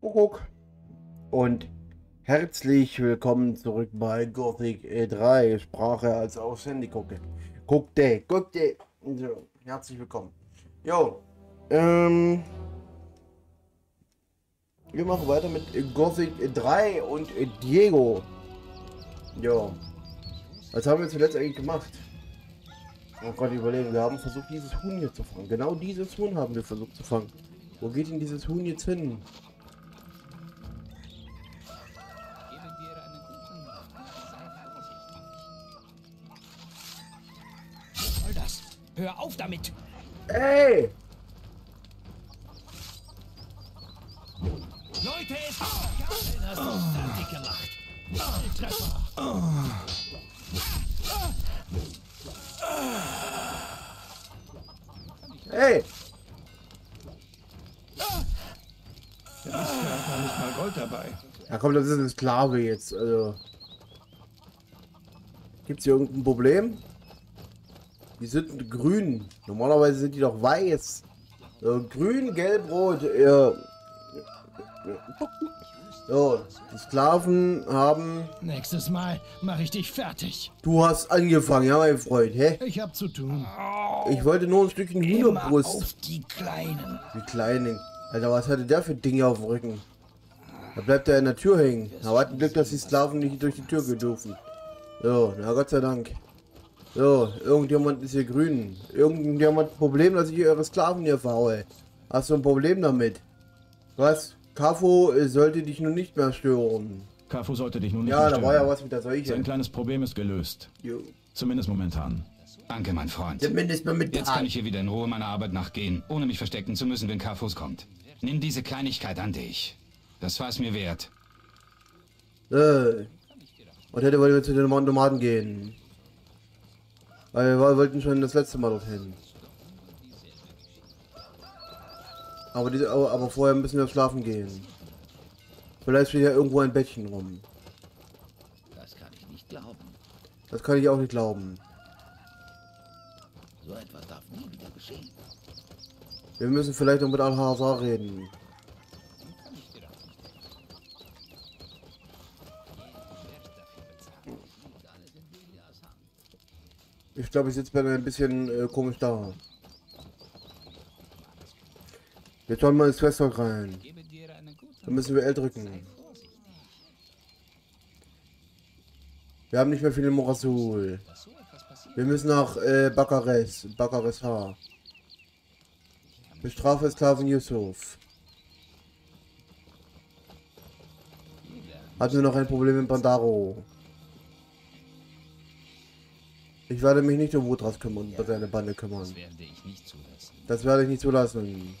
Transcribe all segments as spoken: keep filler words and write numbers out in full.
Kuckuck. Und herzlich willkommen zurück bei Gothic drei. Sprache als aufs Handy gucke. Guckte, guckte. So, herzlich willkommen. Jo, ähm, wir machen weiter mit Gothic drei und Diego. Jo, was haben wir zuletzt eigentlich gemacht? Oh Gott, überlegen, wir haben versucht, dieses Huhn hier zu fangen. Genau dieses Huhn haben wir versucht zu fangen. Wo geht denn dieses Huhn jetzt hin? Soll das? Hör auf damit! Ey! Leute, es ist hast du fertig gemacht. Volltreffer. Ey! Da ist ja einfach nicht mal Gold dabei. Ja komm, das ist eine Sklave jetzt, also... Gibt's hier irgendein Problem? Die sind grün. Normalerweise sind die doch weiß. Äh, grün, gelb, rot. Ja. So, die Sklaven haben... Nächstes Mal mache ich dich fertig. Du hast angefangen, ja mein Freund, hä? Ich hab zu tun. Ich wollte nur ein Stückchen Immer Hühnerbrust. auf die Kleinen. Die Kleinen. Alter, was hatte der für Dinge auf dem Rücken? Da bleibt er in der Tür hängen. Aber hat ein Glück, dass die Sklaven nicht durch die Tür gedürfen. So, na Gott sei Dank. So, irgendjemand ist hier grün. Irgendjemand ein Problem, dass ich eure Sklaven hier verhaue. Hast du ein Problem damit? Was? Kafo sollte dich nun nicht mehr stören. Kafo sollte dich nun nicht Ja, mehr da stören. war ja was mit der Seuche. Sein kleines Problem ist gelöst. Jo. Zumindest momentan. Danke, mein Freund. Zumindest mal mit Jetzt kann ich hier wieder in Ruhe meiner Arbeit nachgehen, ohne mich verstecken zu müssen, wenn Kafus kommt. Nimm diese Kleinigkeit an dich. Das war es mir wert. Äh. Und hätte wollen wir zu den Nomaden gehen. Weil wir wollten schon das letzte Mal dorthin. Aber, diese, aber, aber vorher müssen wir schlafen gehen. Vielleicht steht ja irgendwo ein Bettchen rum. Das kann ich nicht glauben. Das kann ich auch nicht glauben. So etwas darf nie wieder geschehen. Wir müssen vielleicht noch mit Al-Hazar reden. Ich glaube, ich sitze bei mir ein bisschen äh, komisch da. Jetzt sollen wir ins Feststock rein. Dann müssen wir L drücken. Wir haben nicht mehr viel im Morasul. Wir müssen nach äh, Bakares. Bakares H. Bestrafe Sklaven Yusuf. Hatten wir noch ein Problem in Pandaro? Ich werde mich nicht um Wutras kümmern und ja, seine Bande kümmern. Das werde ich nicht zulassen. Das werde ich nicht zulassen.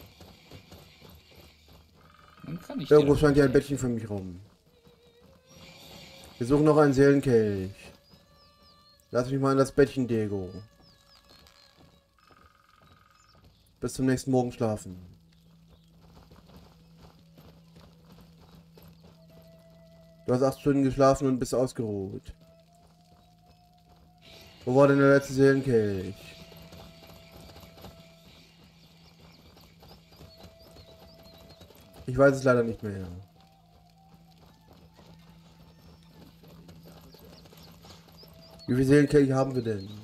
Dann kann ich Irgendwo dir scheint ja ein Bettchen für mich rum. Wir suchen noch einen Seelenkelch. Lass mich mal in das Bettchen, Diego. Bis zum nächsten Morgen schlafen. Du hast acht Stunden geschlafen und bist ausgeruht. Wo war denn der letzte Seelenkelch? Ich weiß es leider nicht mehr. Wie viele Seelenkelche haben wir denn?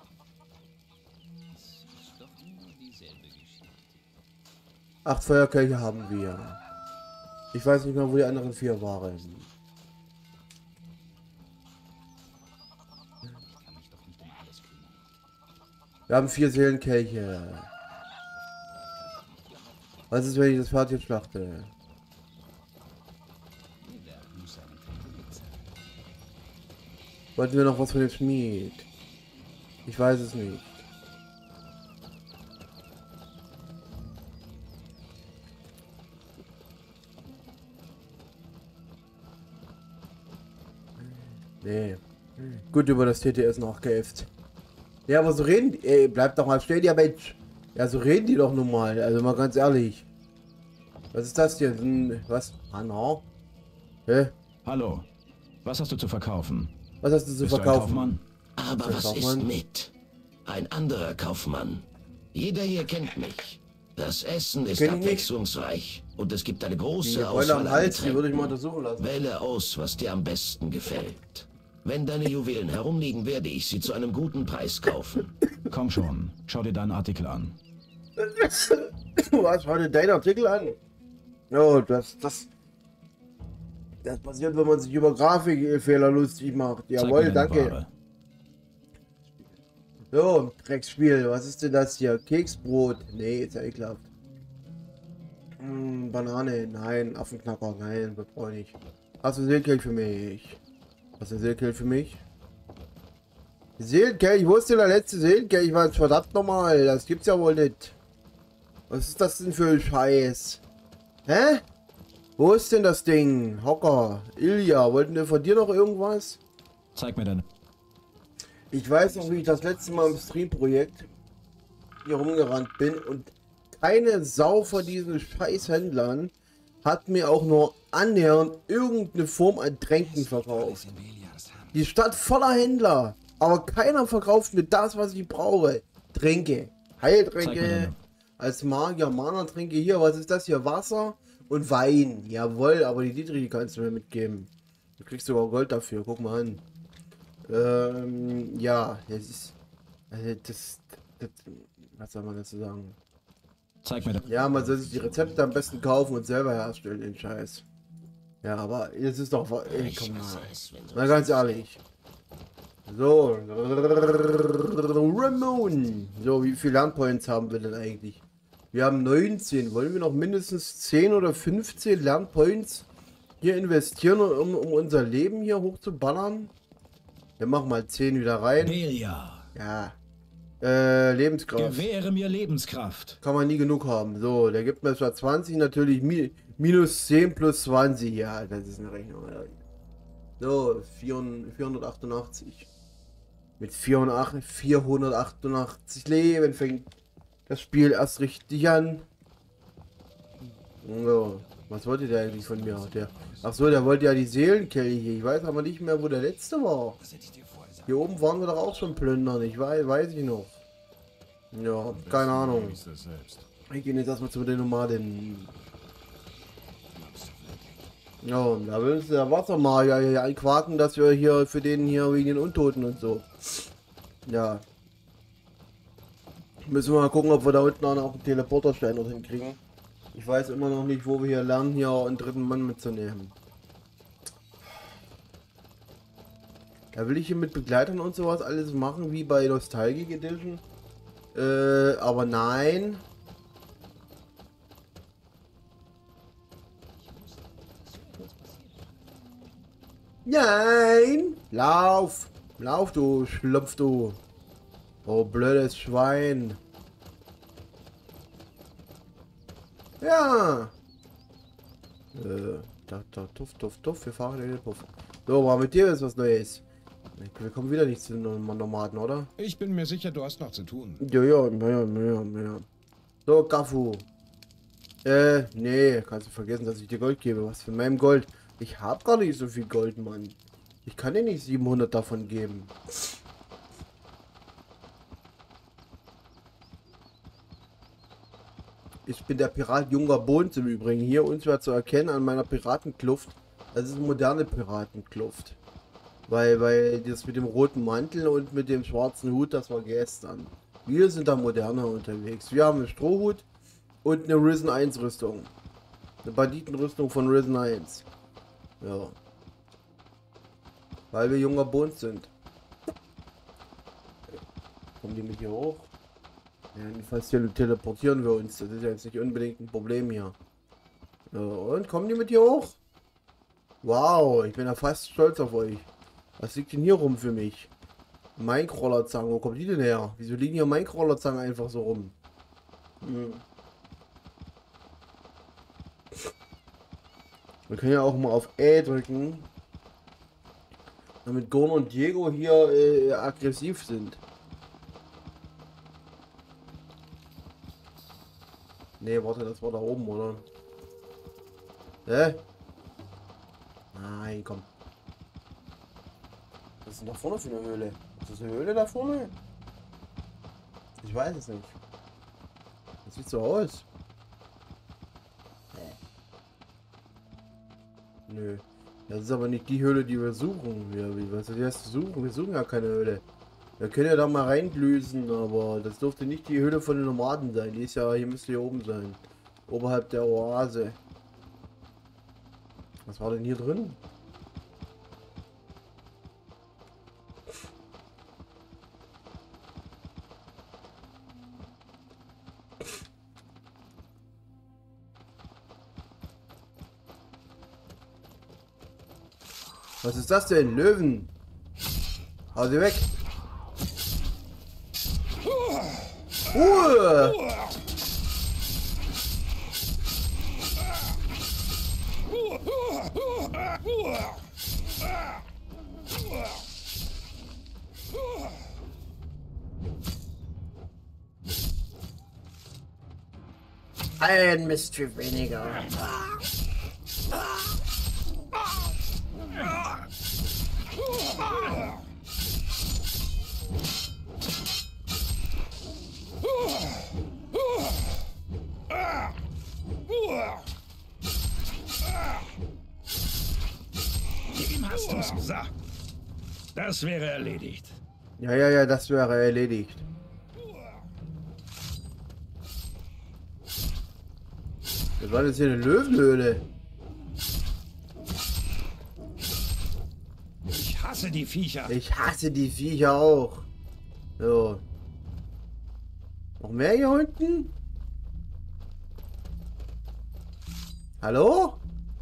Acht Feuerkelche haben wir. Ich weiß nicht mehr, wo die anderen vier waren. Wir haben vier Seelenkelche. Was ist, wenn ich das Pferd jetzt schlachte? Wollten wir noch was von dem Schmied? Ich weiß es nicht. Nee. Gut über das T T S nachgeäfft. Ja, aber so reden die, ey, bleib doch mal stehen, ja Mensch. Ja, so reden die doch nun mal, also mal ganz ehrlich. Was ist das hier? Ein, was? Hanna? Hä? Hallo. Was hast du zu verkaufen? Was hast du zu Bist du ein verkaufen? Kaufmann? Aber Der was Kaufmann? ist mit? Ein anderer Kaufmann. Jeder hier kennt mich. Das Essen ist Kenn ich nicht. abwechslungsreich und es gibt eine Die große Beule Auswahl am an Hals, die würde ich Getränken. mal untersuchen lassen. Wähle aus, was dir am besten gefällt. Wenn deine Juwelen herumliegen, werde ich sie zu einem guten Preis kaufen. Komm schon, schau dir deinen Artikel an. Was, schau dir deinen Artikel an? Oh, das, das... Das passiert, wenn man sich über Grafikfehler lustig macht. Zeig Jawohl, mir deine danke. Ware. So, Drecksspiel. Was ist denn das hier? Keksbrot? Nee, ist ja ekelhaft. Hm, Banane? Nein. Affenknacker? Nein, das brauche ich nicht. Hast du Seelkelch für mich? Hast du Seelkelch für mich? Seelenkelch? Wo ist denn der letzte Seelenkelch? Was verdammt nochmal? Das gibt's ja wohl nicht. Was ist das denn für ein Scheiß? Hä? Wo ist denn das Ding? Hocker, Ilja, wollten wir von dir noch irgendwas? Zeig mir deine... Ich weiß noch, wie ich das letzte Mal im Stream-Projekt hier rumgerannt bin und keine Sau von diesen Scheißhändlern hat mir auch nur annähernd irgendeine Form an Tränken verkauft. Die Stadt voller Händler, aber keiner verkauft mir das, was ich brauche. Tränke, Heiltränke, als Magier, Mana-Tränke. Hier, was ist das hier? Wasser und Wein. Jawohl, aber die Dietrich kannst du mir mitgeben. Du kriegst sogar Gold dafür, guck mal an. Ähm, ja, das ist, also das, das, was soll man dazu sagen? Zeig mir deine... Ja, man soll sich die Rezepte am besten kaufen und selber herstellen, den Scheiß. Ja, aber es ist doch, ey, komm mal, mal ganz ehrlich. So, Ramon. So, wie viele Lernpoints haben wir denn eigentlich? Wir haben neunzehn. Wollen wir noch mindestens zehn oder fünfzehn Lernpoints hier investieren, um, um unser Leben hier hochzuballern? Wir machen mal zehn wieder rein. Belia, Ja. Äh, Lebenskraft. gewähre mir Lebenskraft. Kann man nie genug haben. So, der gibt mir zwar zwanzig, natürlich mi minus zehn plus zwanzig. Ja, das ist eine Rechnung. So, vierhundertachtundachtzig. Mit vierhundertachtundachtzig Leben fängt das Spiel erst richtig an. So, was wollte der eigentlich von mir? Der, ach so, der wollte ja die Seelenkelche. Ich weiß aber nicht mehr, wo der letzte war. Hier oben waren wir doch auch schon plündern. Ich weiß, weiß ich noch. Ja, keine Ahnung. Ich gehe jetzt erstmal zu den Nomaden. Ja, und da willst du der Wassermagier hier einquaken, dass wir hier für den hier wegen den Untoten und so. Ja. Müssen wir mal gucken, ob wir da unten auch noch einen Teleporterstein noch hinkriegen. Ich weiß immer noch nicht, wo wir hier lernen, hier einen dritten Mann mitzunehmen. Da will ich hier mit Begleitern und sowas alles machen, wie bei Nostalgic Edition. Äh, aber nein. Nein! Lauf! Lauf, du Schlumpf, du! Oh, blödes Schwein! Ja! Äh, da, da, tuff, tuff, tuff, wir fahren in den Puff. So, war mit dir ist was Neues. Wir kommen wieder nicht zu den Nomaden, oder? Ich bin mir sicher, du hast noch zu tun. Ja, ja, ja, ja, ja. So, Gafu. Äh, nee, kannst du vergessen, dass ich dir Gold gebe. Was für meinem Gold? Ich hab gar nicht so viel Gold, Mann. Ich kann dir nicht siebenhundert davon geben. Ich bin der Pirat Junger Bohns im Übrigen. Hier unschwer zu erkennen an meiner Piratenkluft. Das ist eine moderne Piratenkluft. Weil, weil das mit dem roten Mantel und mit dem schwarzen Hut, das war gestern. Wir sind da moderner unterwegs. Wir haben einen Strohhut und eine Risen eins Rüstung. Eine Banditenrüstung von Risen eins. Ja. Weil wir junger Bohns sind. Kommen die mit hier hoch? Ja, jedenfalls teleportieren wir uns. Das ist ja jetzt nicht unbedingt ein Problem hier. Ja, und kommen die mit hier hoch? Wow, ich bin ja fast stolz auf euch. Was liegt denn hier rum für mich? Minecrawlerzangen, wo kommt die denn her? Wieso liegen hier Minecrawlerzangen einfach so rum? Hm. Wir können ja auch mal auf E drücken. Damit Gorn und Diego hier äh, aggressiv sind. Nee, warte, das war da oben, oder? Hä? Nein, komm. Was ist denn da vorne für eine Höhle? Ist das eine Höhle da vorne? Ich weiß es nicht. Das sieht so aus. Nö. Das ist aber nicht die Höhle, die wir suchen. Ja, wie, was ist das zu suchen? Wir suchen ja keine Höhle. Wir können ja da mal reinblüsen, aber das dürfte nicht die Höhle von den Nomaden sein. Die ist ja, hier müsste hier oben sein. Oberhalb der Oase. Was war denn hier drin? Was ist das denn? Löwen! Hau sie weg! Ruhe! Ein Mischief weniger. Dem hast du's gesagt. Das wäre erledigt. Ja, ja, ja, das wäre erledigt. Das war jetzt hier eine Löwenhöhle. Ich hasse die Viecher. Ich hasse die Viecher auch. So. Noch mehr hier unten? Hallo?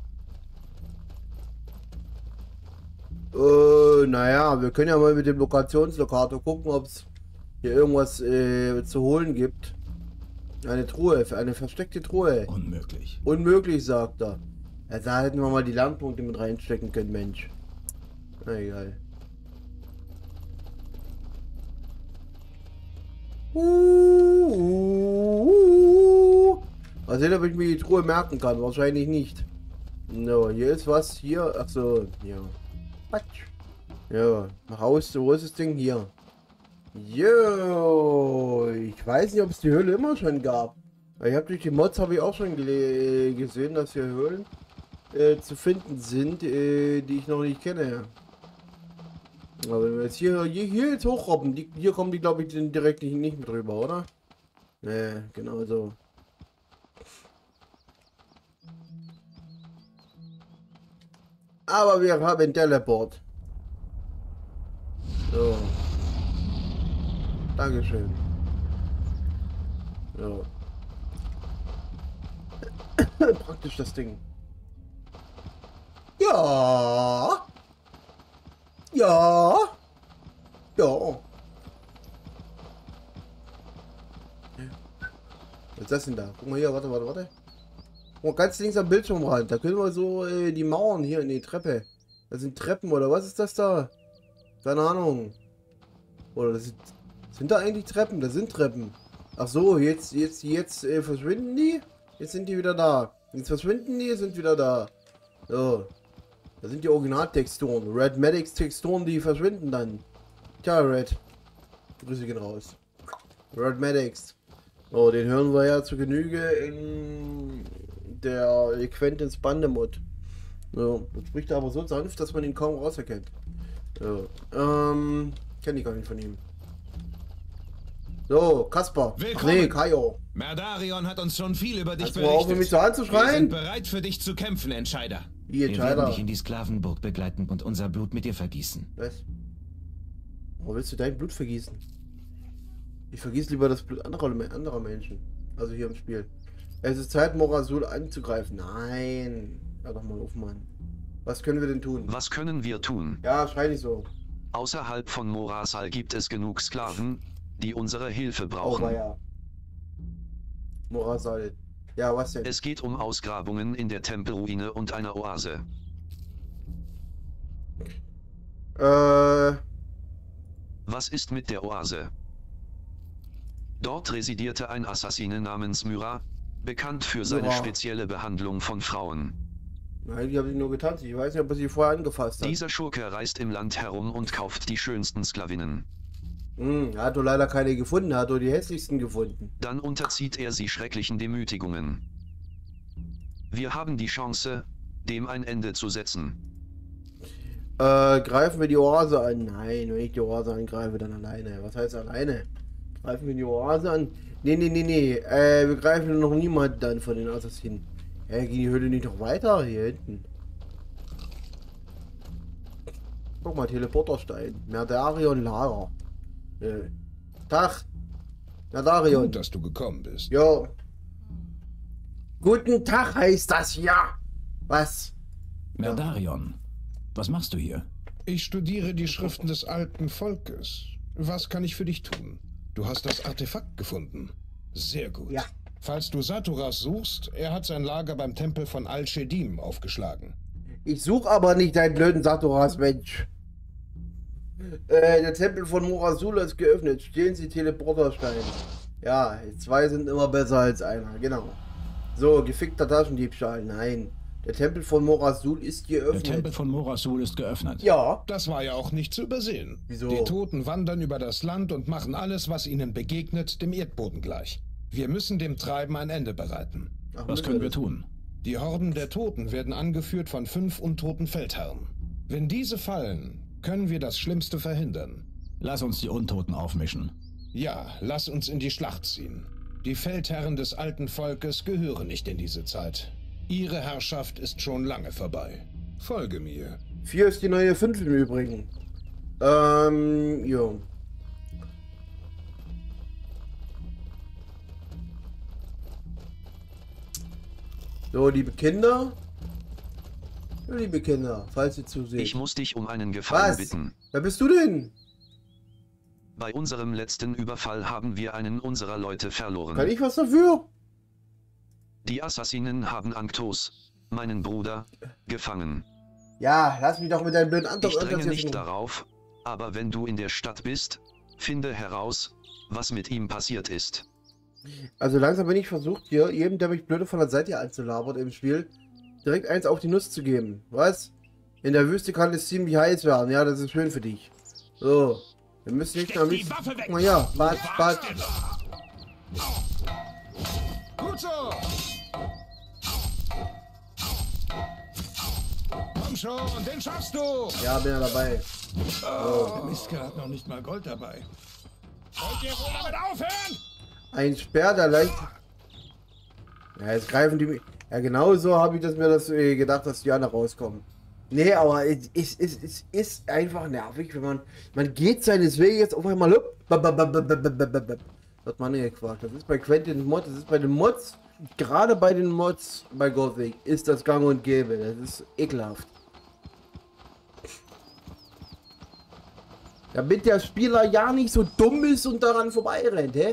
Äh, naja, wir können ja mal mit dem Lokationslokator gucken, ob es hier irgendwas äh, zu holen gibt. Eine Truhe, eine versteckte Truhe. Unmöglich. Unmöglich, sagt er. Ja, da hätten wir mal die Lernpunkte mit reinstecken können, Mensch. Na egal. Uh, uh, uh. Mal sehen, ob ich mir die Truhe merken kann. Wahrscheinlich nicht. No, hier ist was. Hier. Ach so. Ja. Quatsch. Ja. Nach Hause. Wo ist das Ding? Hier. Jo. Ich weiß nicht, ob es die Höhle immer schon gab. Ich habe durch die Mods habe ich auch schon gesehen, dass hier Höhlen äh, zu finden sind, äh, die ich noch nicht kenne. Aber wenn wir jetzt hier, hier, hier jetzt hochrobben, die, hier kommen die, glaube ich, direkt nicht, nicht mit rüber, oder? Ne, genau so. Aber wir haben Teleport. So. Dankeschön. So. Praktisch das Ding. Ja. Ja. Ja. Was ist das denn da? Guck mal hier, warte, warte, warte. Guck mal, ganz links am Bildschirmrand. Da können wir so äh, die Mauern hier in die Treppe. Das sind Treppen, oder was ist das da? Keine Ahnung. Oder das sind, sind da eigentlich Treppen? Das sind Treppen. Ach so, jetzt, jetzt, jetzt äh, verschwinden die. Jetzt sind die wieder da. Jetzt verschwinden die, sind wieder da. So. Das sind die Originaltexturen. Red Medics Texturen, die verschwinden dann. Tja, Red. Grüße gehen raus. Red Medics. Oh, den hören wir ja zu Genüge in der Quentins Bande-Mod. So, das spricht aber so sanft, dass man ihn kaum rauserkennt. So, ähm, kenne ich gar nicht von ihm. So, Kaspar. Ach nee, Kaio. Merdarion hat uns schon viel über dich Hast du auch, um mich so berichtet. Wir anzuschreien? sind bereit für dich zu kämpfen, Entscheider. Wie Wir werden Entscheider? dich in die Sklavenburg begleiten und unser Blut mit dir vergießen. Was? Warum willst du dein Blut vergießen? Ich vergieße lieber das Blut anderer, anderer Menschen. Also hier im Spiel. Es ist Zeit, Morasul anzugreifen. Nein. Ja doch mal auf, Mann. Was können wir denn tun? Was können wir tun? Ja, schrei nicht so. Außerhalb von Morasal gibt es genug Sklaven, die unsere Hilfe Oh, brauchen. war ja. Morasal. Ja, was denn? Es geht um Ausgrabungen in der Tempelruine und einer Oase. Äh. Was ist mit der Oase? Dort residierte ein Assassine namens Myra, bekannt für seine Myra. spezielle Behandlung von Frauen. Nein, die habe ich nur getanzt. Ich weiß nicht, ob er sie vorher angefasst hat. Dieser Schurke reist im Land herum und kauft die schönsten Sklavinnen. Hm, er hat doch leider keine gefunden. Er hat doch die hässlichsten gefunden. Dann unterzieht er sie schrecklichen Demütigungen. Wir haben die Chance, dem ein Ende zu setzen. Äh, greifen wir die Oase an? Nein, wenn ich die Oase angreife, dann alleine. Was heißt alleine? Greifen wir die Oase an? Nee, nee, nee, nee. Äh, wir greifen noch niemanden an von den Assassinen. Ja, geht die Höhle nicht noch weiter? Hier hinten. Guck mal, Teleporterstein. Merdarion Lager. Äh. Tag. Merdarion. Gut, dass du gekommen bist. Jo. Guten Tag heißt das ja. Was? Merdarion, was machst du hier? Ich studiere die Schriften des alten Volkes. Was kann ich für dich tun? Du hast das Artefakt gefunden. Sehr gut. Ja. Falls du Saturas suchst, er hat sein Lager beim Tempel von Al-Shedim aufgeschlagen. Ich suche aber nicht deinen blöden Saturas, Mensch. Äh, der Tempel von Morazula ist geöffnet. Stehlen Sie Teleporterstein. Ja, zwei sind immer besser als einer, genau. So, gefickter Taschendiebstahl. Nein. Der Tempel von Morazul ist geöffnet. Der Tempel von Morazul ist geöffnet. Ja. Das war ja auch nicht zu übersehen. Wieso? Die Toten wandern über das Land und machen alles, was ihnen begegnet, dem Erdboden gleich. Wir müssen dem Treiben ein Ende bereiten. Ach, Was können wir tun? Die Horden der Toten werden angeführt von fünf untoten Feldherren. Wenn diese fallen, können wir das Schlimmste verhindern. Lass uns die Untoten aufmischen. Ja, lass uns in die Schlacht ziehen. Die Feldherren des alten Volkes gehören nicht in diese Zeit. Ihre Herrschaft ist schon lange vorbei. Folge mir. Vier ist die neue fünf im Übrigen. Ähm, jo. So, liebe Kinder. Ja, liebe Kinder, falls ihr zusehen. Ich muss dich um einen Gefallen Was? bitten. Wer bist du denn? Bei unserem letzten Überfall haben wir einen unserer Leute Kann verloren. ich was dafür? Die Assassinen haben Anktos, meinen Bruder, gefangen. Ja, lass mich doch mit deinem blöden Antwort Ich dränge nicht darauf, aber wenn du in der Stadt bist, finde heraus, was mit ihm passiert ist. Also langsam bin ich versucht, hier jedem, der mich blöde von der Seite anzulabert im Spiel, direkt eins auf die Nuss zu geben. Was? In der Wüste kann es ziemlich heiß werden. Ja, das ist schön für dich. So. Wir müssen nicht am liebsten... Guck mal, ja. Bad, bad. Gut so! Komm schon, den schaffst du! Ja, bin ja dabei. Der Miska hat noch nicht mal Gold dabei. Wollt ihr wohl damit aufhören? Ein Speer, der leicht... Ja, jetzt greifen die mich... Ja, genau so habe ich das mir das äh, gedacht, dass die anderen rauskommen. Nee, aber es ist, es, es ist einfach nervig, wenn man... Man geht seines Weges auf einmal... Hat man nicht gefragt. Das ist bei Quentin Mod, das ist bei den Mods, gerade bei den Mods bei Gothic, ist das gang und gäbe. Das ist ekelhaft. Damit der Spieler ja nicht so dumm ist und daran vorbeirennt, hä?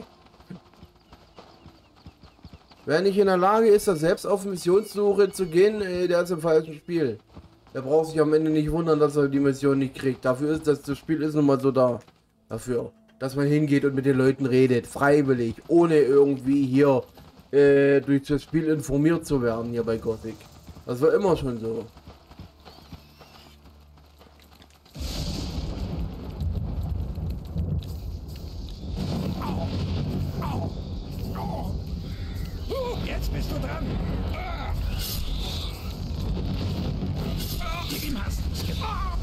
Wer nicht in der Lage ist, das selbst auf Missionssuche zu gehen, äh, der ist im falschen Spiel. Der braucht sich am Ende nicht wundern, dass er die Mission nicht kriegt. Dafür ist das, das Spiel ist nun mal so da. Dafür. Dass man hingeht und mit den Leuten redet. Freiwillig. Ohne irgendwie hier äh, durch das Spiel informiert zu werden hier bei Gothic. Das war immer schon so. Jetzt bist du dran. Ihm hast du's gemacht.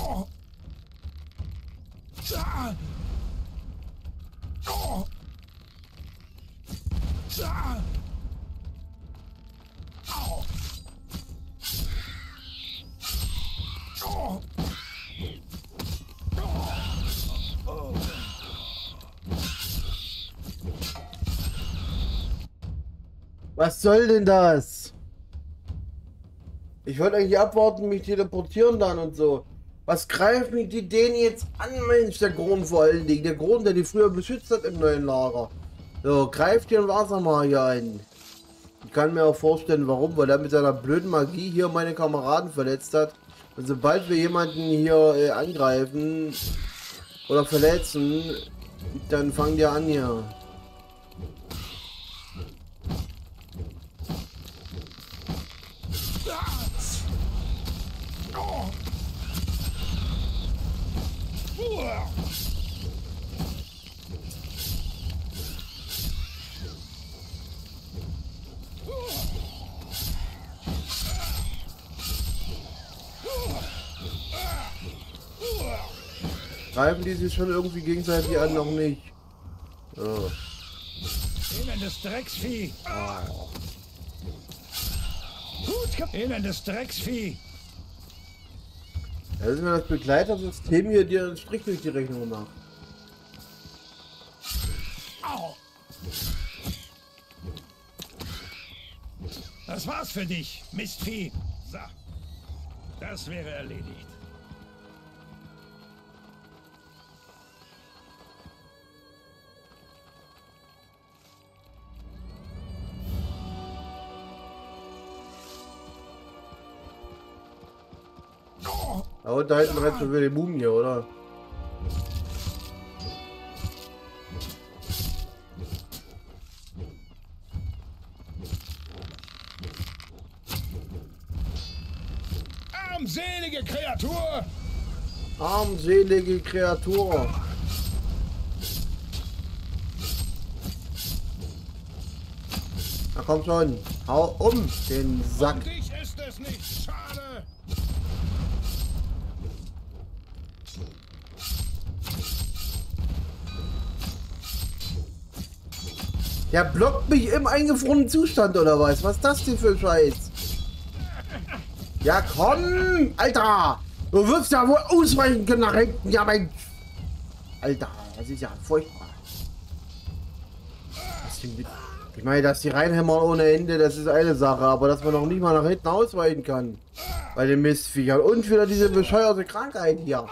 Was soll denn das? Ich wollte eigentlich abwarten, mich teleportieren dann und so. Was greift mich die den jetzt an, Mensch? Der Grund vor allen Dingen. Der Grund, der die früher beschützt hat im neuen Lager. So, greift den Wassermagier an. Ich kann mir auch vorstellen, warum. Weil er mit seiner blöden Magie hier meine Kameraden verletzt hat. Und sobald wir jemanden hier äh, angreifen oder verletzen, dann fangen die an hier. Greifen die sich schon irgendwie gegenseitig an, noch nicht. Oh. Elendes Drecksvieh! Oh. Gut, elendes Drecksvieh! Das ist mir das Begleitersystem hier, dir einen Strich durch die Rechnung macht. Au. Das war's für dich, Mistvieh. So, das wäre erledigt. Aber da hinten rennt schon wieder die Mumie, oder? Armselige Kreatur! Armselige Kreatur! Na komm schon, hau um den Sack! Um dich ist es nicht schade! Der blockt mich im eingefrorenen Zustand, oder was? Was ist das denn für ein Scheiß? Ja, komm! Alter! Du wirst ja wohl ausweichen können nach hinten. Ja, mein... Alter, das ist ja furchtbar. Ich meine, dass die reinhämmern ohne Ende, das ist eine Sache. Aber dass man noch nicht mal nach hinten ausweichen kann. Bei den Mistviechern. Und wieder diese bescheuerte Krankheit hier.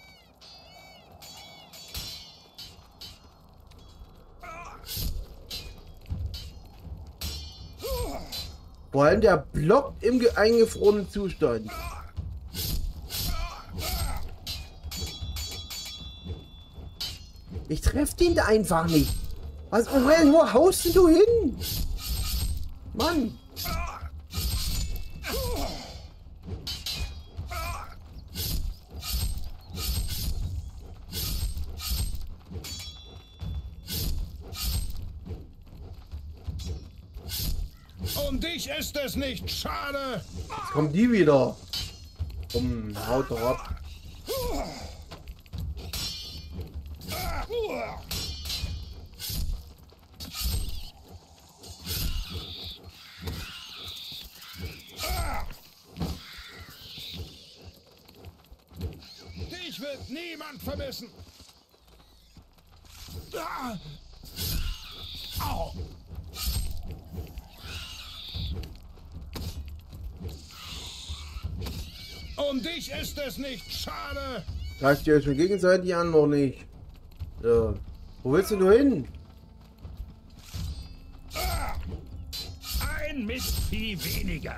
Vor allem der blockt im eingefrorenen Zustand. Ich treffe den da einfach nicht. Was, wo haust denn du hin? Mann. Um dich ist es nicht schade! Jetzt kommen die wieder. Um, haut doch ab. Dich wird niemand vermissen! Au! Um dich ist es nicht schade! Greift ihr euch schon gegenseitig an, noch nicht? Ja. Wo willst du nur hin? Ein Mistvieh weniger!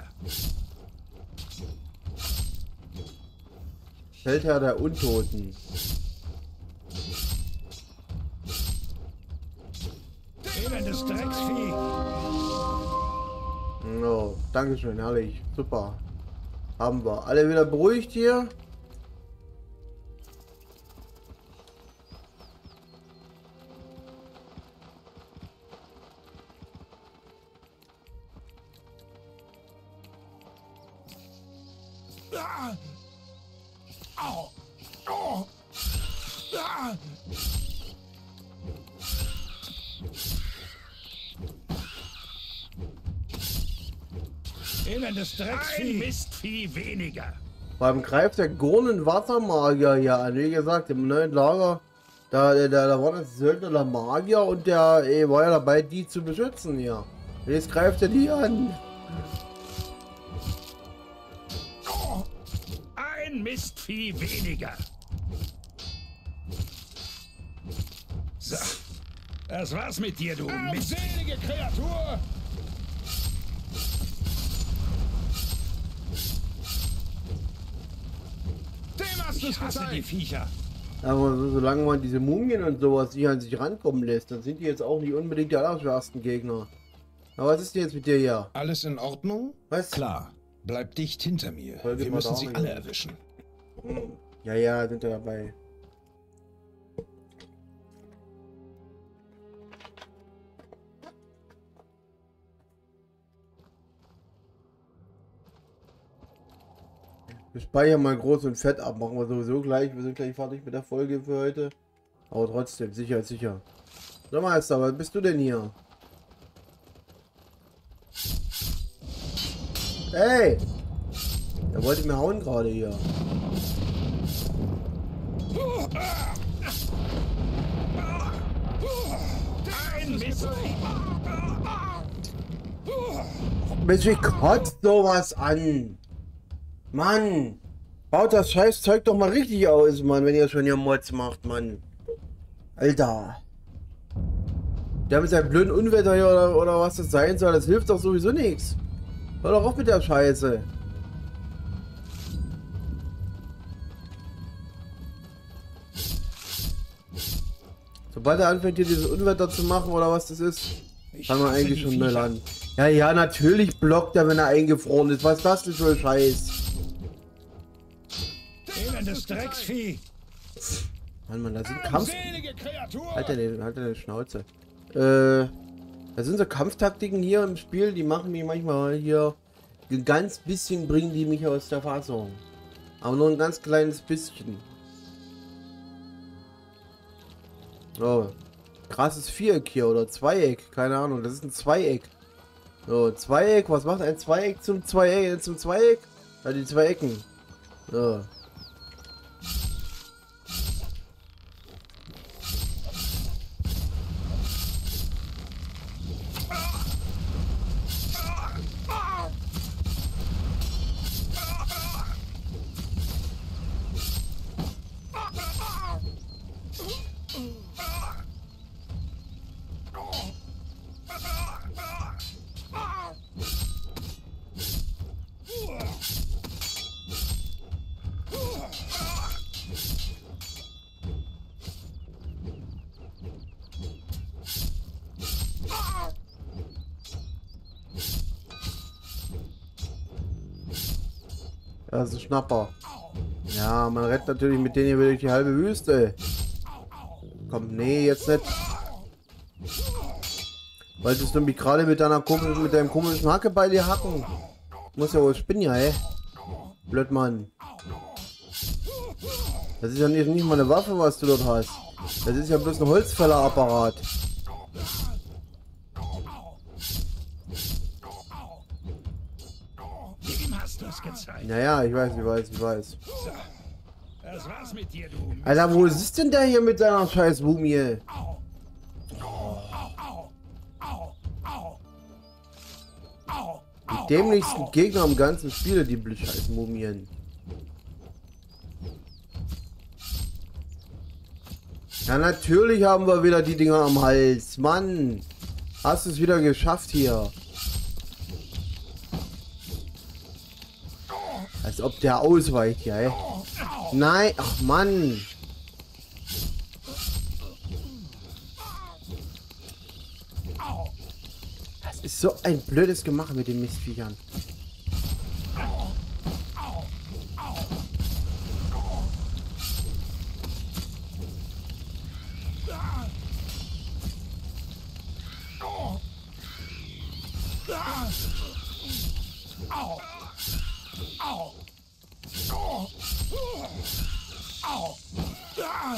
Feldherr der Untoten. Elendes Drecksvieh! No, Dankeschön, herrlich. Super. Haben wir. Alle wieder beruhigt hier. Ah! Au! Elendes Drecksvieh. Ein Mistvieh weniger. Beim greift der Gurnen Wassermagier hier an. Wie gesagt, im neuen Lager, da, da, da war das Söldner der Magier und der ey, war ja dabei, die zu beschützen hier. Und jetzt greift er die an. Ein Mistvieh weniger. So, das war's mit dir, du mistselige Kreatur. Ich hasse die Viecher. Aber so, solange man diese Mumien und sowas nicht an sich rankommen lässt, dann sind die jetzt auch nicht unbedingt die allerschwersten Gegner. Aber was ist denn jetzt mit dir hier? Alles in Ordnung? Was? Klar. Bleib dicht hinter mir. Folge Wir mal müssen da sie rein. alle erwischen. Ja, ja, sind wir dabei. Wir speichern mal groß und fett ab, machen wir sowieso gleich. Wir sind gleich fertig mit der Folge für heute. Aber trotzdem, sicher, sicher. So, Meister, was bist du denn hier? Hey! Der wollte mir hauen gerade hier. Ein Mistvieh. Mensch, wie kotzt sowas an? Mann! Baut das scheiß Zeug doch mal richtig aus, Mann, wenn ihr schon hier Mods macht, Mann. Alter. Der mit seinem blöden Unwetter hier oder, oder was das sein soll, das hilft doch sowieso nichts. Hör doch auf mit der Scheiße. Sobald er anfängt hier dieses Unwetter zu machen oder was das ist, kann man eigentlich schon Müll an. Ja, ja, natürlich blockt er, wenn er eingefroren ist. Was ist das denn für ein Scheiß? Elendes Drecksvieh. Mann, Mann, da sind Kampf... Halt deine, halt deine Schnauze. Äh, da sind so Kampftaktiken hier im Spiel, die machen mich manchmal hier... Ein ganz bisschen bringen die mich aus der Fassung. Aber nur ein ganz kleines bisschen. So. Krasses Viereck hier oder Zweieck, keine Ahnung, das ist ein Zweieck. So, Zweieck, was macht ein Zweieck zum Zweieck? Zum Zweieck? Ja, die zwei Ecken. So. Das ist ein Schnapper. Ja, man rennt natürlich mit denen hier wieder durch die halbe Wüste. Komm, nee, jetzt nicht. Wolltest du mich gerade mit deiner komischen, mit deinem komischen Hacke bei dir hacken? Muss ja wohl spinnen, ja, ey. Blödmann. Das ist ja nicht, nicht mal eine Waffe, was du dort hast. Das ist ja bloß ein Holzfällerapparat. Naja, ich weiß, ich weiß, ich weiß. Das war's mit dir, du. Alter, wo ist denn der hier mit seiner scheiß Mumie? Die dämlichsten Gegner im ganzen Spiel, die scheiß Mumien. Ja, natürlich haben wir wieder die Dinger am Hals. Mann, hast du es wieder geschafft hier. Als ob der ausweicht, ja, ey. Nein, ach Mann. Das ist so ein blödes Gemache mit den Mistviechern. Au! Ah!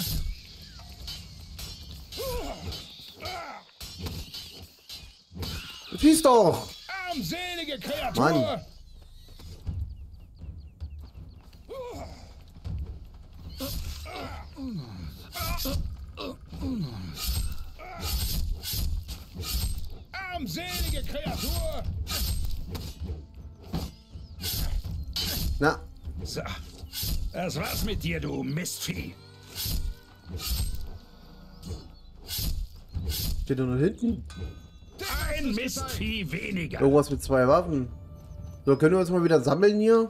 Schieß doch! Armselige Kreatur! Mann! Armselige Kreatur! Na, So. Das war's mit dir, du Mistvieh. steht er noch hinten? Ein Mistvieh weniger. Irgendwas mit zwei Waffen. So, können wir uns mal wieder sammeln hier?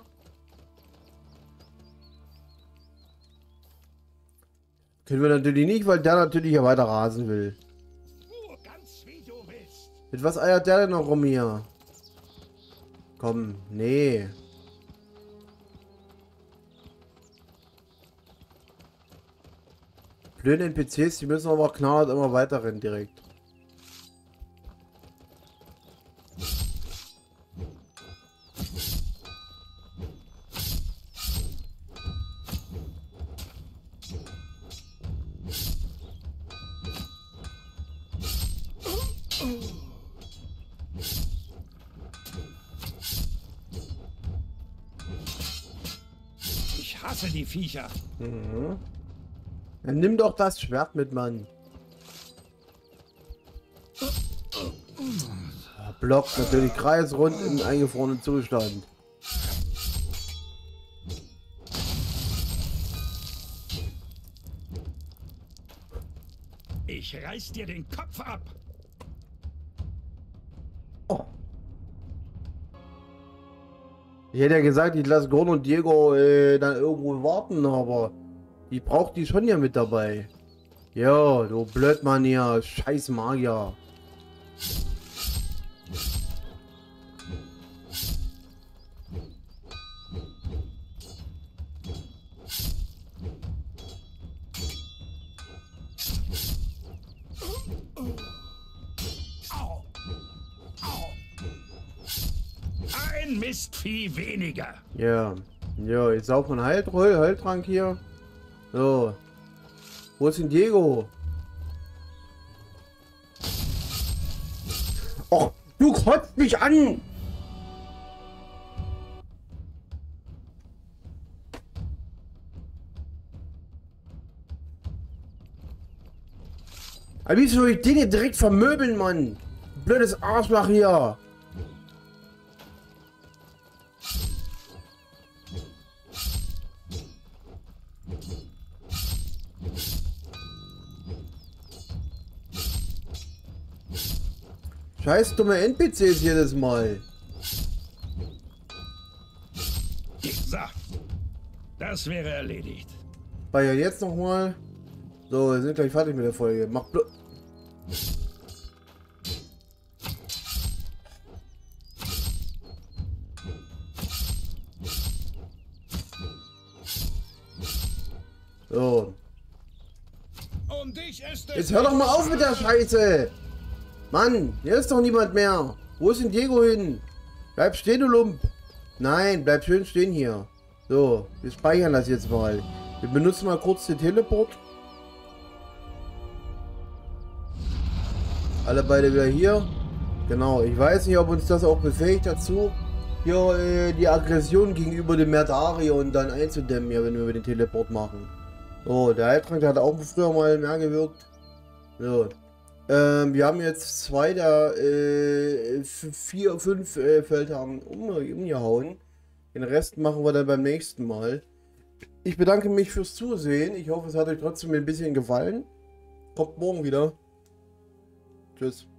Können wir natürlich nicht, weil der natürlich hier weiter rasen will. Nur ganz wie du willst. Mit was eiert der denn noch rum hier? Komm, nee. Blöde N P Cs, die müssen aber auch knallhart immer weiter rennen direkt. Ich hasse die Viecher. Mhm. Dann nimm doch das Schwert mit, Mann. Ja, blockt natürlich kreisrund im eingefrorenen Zustand. Ich reiß dir den Kopf ab. Oh. Ich hätte ja gesagt, ich lasse Gordon und Diego äh, dann irgendwo warten, aber die braucht die schon ja mit dabei. Ja, du Blödmann hier, scheiß Magier. Au. Au. Ein Mistvieh weniger. Ja, ja, jetzt auch ein Heil Heil Heiltrank hier. So. Wo ist denn Diego? Och, du kotzt mich an! Aber wie soll ich den hier direkt vermöbeln, Mann? Blödes Arschloch hier. Scheiß dumme N P Cs jedes Mal. So. Das wäre erledigt. Speichern jetzt nochmal. So, wir sind gleich fertig mit der Folge. Mach blo So. Um dich ist es Jetzt hör doch mal auf mit der Scheiße! Mann, hier ist doch niemand mehr. Wo ist denn Diego hin? Bleib stehen, du Lump. Nein, bleib schön stehen hier. So, wir speichern das jetzt mal. Wir benutzen mal kurz den Teleport. Alle beide wieder hier. Genau, ich weiß nicht, ob uns das auch befähigt dazu, hier äh, die Aggression gegenüber dem Merdarion dann einzudämmen, ja, wenn wir den Teleport machen. So, der Heiltrank, der hat auch früher mal mehr gewirkt. So. Ähm, wir haben jetzt zwei der äh, vier, fünf äh, Feldherren um, umgehauen. Den Rest machen wir dann beim nächsten Mal. Ich bedanke mich fürs Zusehen. Ich hoffe, es hat euch trotzdem ein bisschen gefallen. Kommt morgen wieder. Tschüss.